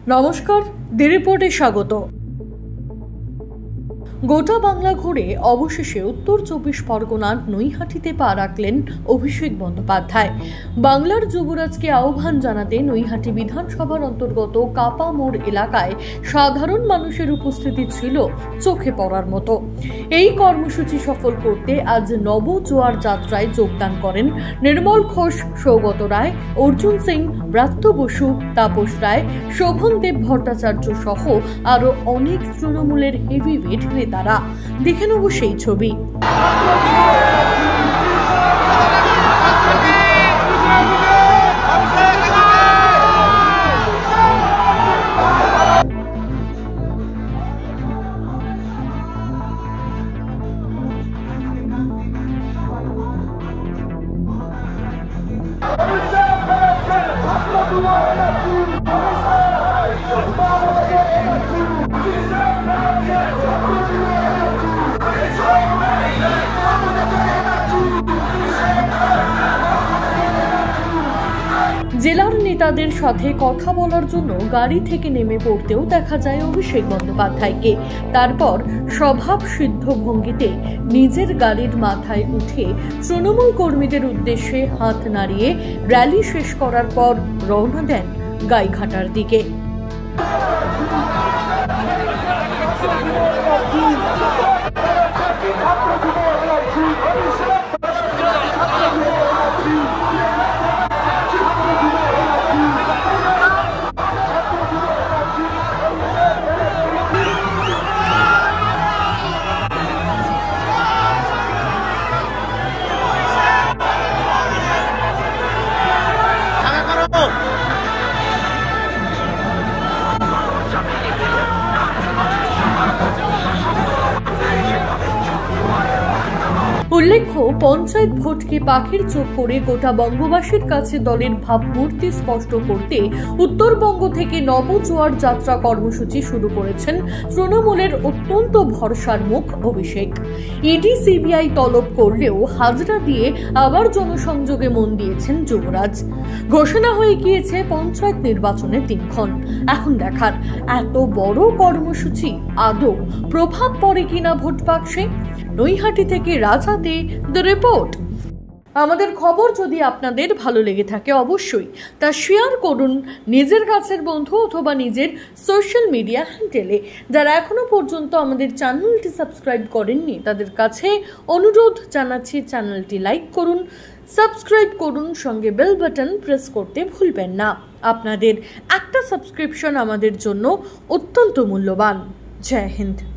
নমস্কার, দি রিপোর্টে স্বাগত। গোটা বাংলা ঘুরে অবশেষে উত্তর 24 পরগনার নৈহাটিতে পা রাখলেন অভিষেক বন্দ্যোপাধ্যায়। বাংলার যুবরাজকে আহ্বান জানাতে নৈহাটি বিধানসভার অন্তর্গত কাপা মোড় এলাকায় সাধারণ মানুষের উপস্থিতি ছিল চোখে পড়ার মতো। এই কর্মসূচি সফল করতে আজ নবজোয়ার যাত্রায় যোগদান করেন নির্মল ঘোষ, সৌগত রায়, অর্জুন সিং, ব্রাত্য বসু, তাপস রায়, শোভনদেব ভট্টাচার্য সহ আরো অনেক তৃণমূলের হেভিওয়েট নেতারা। দেখে নেব সেই ছবি। জেলার নেতাদের সাথে কথা বলার জন্য গাড়ি থেকে নেমে পড়তেও দেখা যায় অভিষেক বন্দ্যোপাধ্যায়কে। তারপর স্বভাব সিদ্ধ ভঙ্গিতে নিজের গাড়ির মাথায় উঠে তৃণমূল কর্মীদের উদ্দেশ্যে হাত নাড়িয়ে র্যালি শেষ করার পর রওনা দেন গাইঘাটার দিকে। উল্লেখ্য, পঞ্চায়েত ভোটকে পাখির চোখ করে গোটা বঙ্গবাসীর কাছে দলের ভাবমূর্তি স্পষ্ট করতে উত্তরবঙ্গ থেকে নবজোয়ার যাত্রা কর্মসূচি শুরু করেছেন তৃণমূলের অত্যন্ত ভরসার মুখ অভিষেক। ইডি সিবিআই তলব করলেও হাজরা দিয়ে আবার জনসংযোগে মন দিয়েছেন যুবরাজ। ঘোষণা হয়ে গিয়েছে পঞ্চায়েত নির্বাচনের দিনক্ষণ। এখন দেখার এত বড় কর্মসূচি আদৌ প্রভাব পড়ে কিনা ভোট বাক্সে। নৈহাটি থেকে রাজাতে দ্য রিপোর্ট। আমাদের খবর যদি আপনাদের ভালো লেগে থাকে অবশ্যই তা শেয়ার করুন নিজের কাছের বন্ধু অথবা নিজের সোশ্যাল মিডিয়া হ্যান্ডেলে। যারা এখনো পর্যন্ত আমাদের চ্যানেলটি সাবস্ক্রাইব করেননি তাদের কাছে অনুরোধ জানাচ্ছি, চ্যানেলটি লাইক করুন, সাবস্ক্রাইব করুন, সঙ্গে বেল বাটন প্রেস করতে ভুলবেন না। আপনাদের একটা সাবস্ক্রিপশন আমাদের জন্য অত্যন্ত মূল্যবান। জয় হিন্দ।